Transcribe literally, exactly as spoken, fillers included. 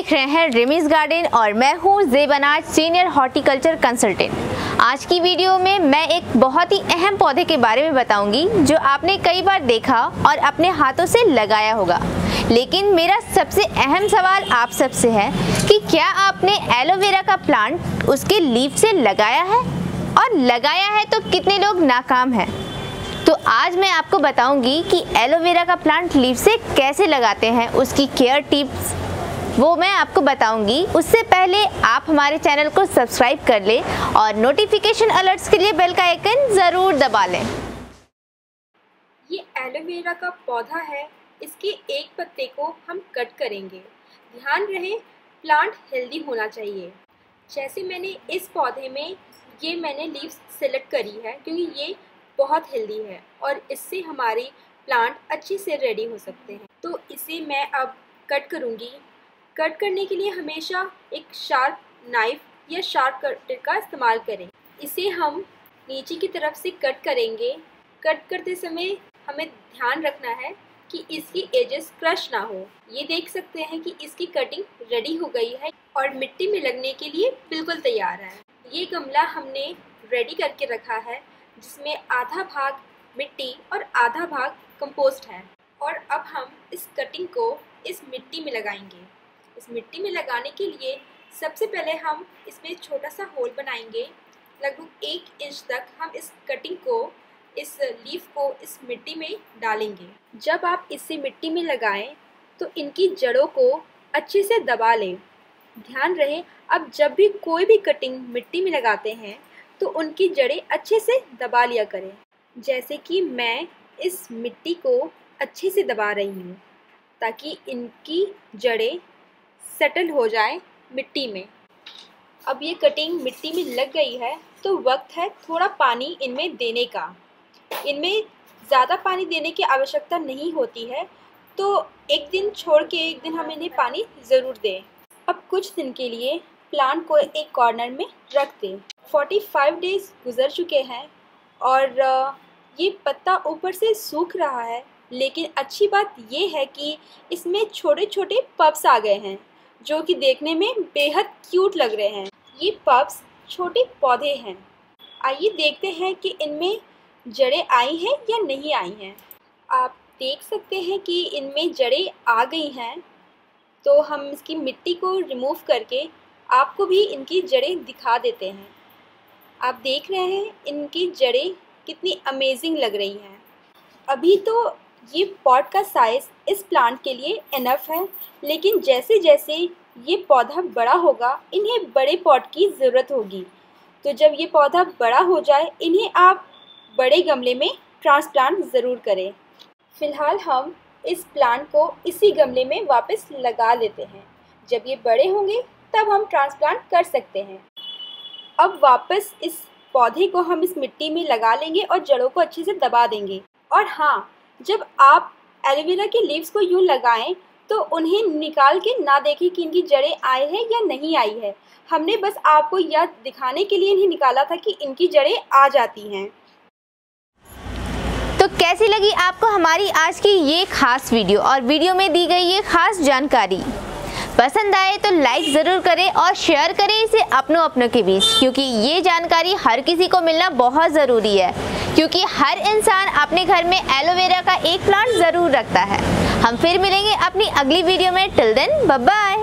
देख रहे हैं रिमीज गार्डन और मैं हूँ ज़ेबनाज सीनियर हॉर्टिकल्चर कंसल्टेंट। आज की वीडियो में मैं एक बहुत ही अहम पौधे के बारे में बताऊंगी जो आपने कई बार देखा और अपने हाथों से लगाया होगा। लेकिन मेरा सबसे अहम सवाल आप सबसे है कि क्या आपने एलोवेरा का प्लांट उसके लीफ से लगाया है, और लगाया है तो कितने लोग नाकाम हैं। तो आज मैं आपको बताऊंगी कि एलोवेरा का प्लांट लीफ से कैसे लगाते हैं, उसकी केयर टिप्स वो मैं आपको बताऊंगी। उससे पहले आप हमारे चैनल को सब्सक्राइब कर लें और नोटिफिकेशन अलर्ट्स के लिए बेल का आइकन ज़रूर दबा लें। ये एलोवेरा का पौधा है, इसके एक पत्ते को हम कट करेंगे। ध्यान रहे प्लांट हेल्दी होना चाहिए। जैसे मैंने इस पौधे में ये मैंने लीव्स सेलेक्ट करी है क्योंकि ये बहुत हेल्दी है और इससे हमारी प्लांट अच्छे से रेडी हो सकते हैं। तो इसे मैं अब कट करूँगी। कट करने के लिए हमेशा एक शार्प नाइफ या शार्प कटर का इस्तेमाल करें। इसे हम नीचे की तरफ से कट करेंगे। कट करते समय हमें ध्यान रखना है कि इसकी एजेस क्रश ना हो। ये देख सकते हैं कि इसकी कटिंग रेडी हो गई है और मिट्टी में लगने के लिए बिल्कुल तैयार है। ये गमला हमने रेडी करके रखा है जिसमें आधा भाग मिट्टी और आधा भाग कंपोस्ट है। और अब हम इस कटिंग को इस मिट्टी में लगाएंगे। इस मिट्टी में लगाने के लिए सबसे पहले हम इसमें छोटा सा होल बनाएंगे। लगभग एक इंच तक हम इस कटिंग को, इस लीफ को इस मिट्टी में डालेंगे। जब आप इसे मिट्टी में लगाएं तो इनकी जड़ों को अच्छे से दबा लें। ध्यान रहे अब जब भी कोई भी कटिंग मिट्टी में लगाते हैं तो उनकी जड़ें अच्छे से दबा लिया करें। जैसे कि मैं इस मिट्टी को अच्छे से दबा रही हूँ ताकि इनकी जड़ें सेटल हो जाए मिट्टी में। अब ये कटिंग मिट्टी में लग गई है तो वक्त है थोड़ा पानी इनमें देने का। इनमें ज़्यादा पानी देने की आवश्यकता नहीं होती है, तो एक दिन छोड़ के एक दिन हम इन्हें पानी ज़रूर दें। अब कुछ दिन के लिए प्लांट को एक कॉर्नर में रख दें। पैंतालीस डेज़ गुजर चुके हैं और ये पत्ता ऊपर से सूख रहा है, लेकिन अच्छी बात ये है कि इसमें छोटे छोटे पप्स आ गए हैं जो कि देखने में बेहद क्यूट लग रहे हैं। ये पप्स छोटे पौधे हैं। आइए देखते हैं कि इनमें जड़ें आई हैं या नहीं आई हैं। आप देख सकते हैं कि इनमें जड़ें आ गई हैं, तो हम इसकी मिट्टी को रिमूव करके आपको भी इनकी जड़ें दिखा देते हैं। आप देख रहे हैं इनकी जड़ें कितनी अमेजिंग लग रही हैं। अभी तो ये पॉट का साइज़ इस प्लांट के लिए इनफ है, लेकिन जैसे जैसे ये पौधा बड़ा होगा इन्हें बड़े पॉट की ज़रूरत होगी। तो जब ये पौधा बड़ा हो जाए इन्हें आप बड़े गमले में ट्रांसप्लांट ज़रूर करें। फ़िलहाल हम इस प्लांट को इसी गमले में वापस लगा देते हैं। जब ये बड़े होंगे तब हम ट्रांसप्लांट कर सकते हैं। अब वापस इस पौधे को हम इस मिट्टी में लगा लेंगे और जड़ों को अच्छे से दबा देंगे। और हाँ, जब आप एलोवेरा के लीव्स को यूँ लगाएं तो उन्हें निकाल के ना देखें कि इनकी जड़ें आई है या नहीं आई है। हमने बस आपको यह दिखाने के लिए इन्हें निकाला था कि इनकी जड़ें आ जाती हैं। तो कैसी लगी आपको हमारी आज की ये खास वीडियो और वीडियो में दी गई ये खास जानकारी? पसंद आए तो लाइक ज़रूर करें और शेयर करें इसे अपनों अपनों के बीच, क्योंकि ये जानकारी हर किसी को मिलना बहुत ज़रूरी है। क्योंकि हर इंसान अपने घर में एलोवेरा का एक प्लांट ज़रूर रखता है। हम फिर मिलेंगे अपनी अगली वीडियो में। Till then bye bye.